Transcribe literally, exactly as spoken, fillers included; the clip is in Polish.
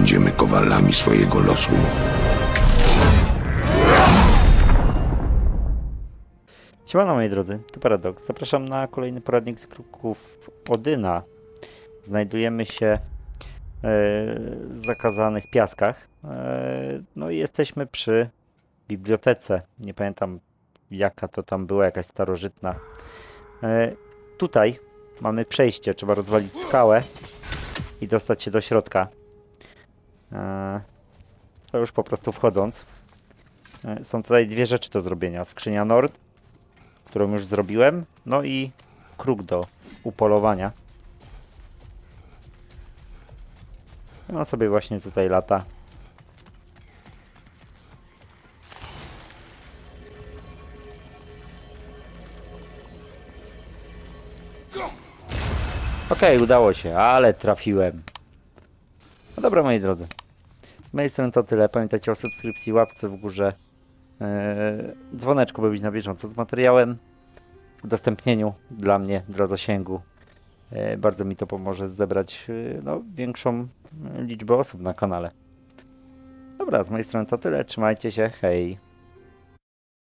będziemy kowalami swojego losu. Siemano moi drodzy, to Paradox. Zapraszam na kolejny poradnik z kruków Odyna. Znajdujemy się e, w zakazanych piaskach. E, no i jesteśmy przy bibliotece. Nie pamiętam jaka to tam była, jakaś starożytna. E, tutaj mamy przejście, trzeba rozwalić skałę i dostać się do środka. E, to już po prostu wchodząc. E, są tutaj dwie rzeczy do zrobienia. Skrzynia Nord, którą już zrobiłem, no i kruk do upolowania. No sobie właśnie tutaj lata. Okej, okay, udało się, ale trafiłem. No dobra moi drodzy. Z mojej strony to tyle. Pamiętajcie o subskrypcji, łapce w górze. Yy, dzwoneczku, by być na bieżąco z materiałem. Udostępnieniu dla mnie, dla zasięgu. Yy, bardzo mi to pomoże zebrać yy, no, większą liczbę osób na kanale. Dobra, z mojej strony to tyle. Trzymajcie się, hej.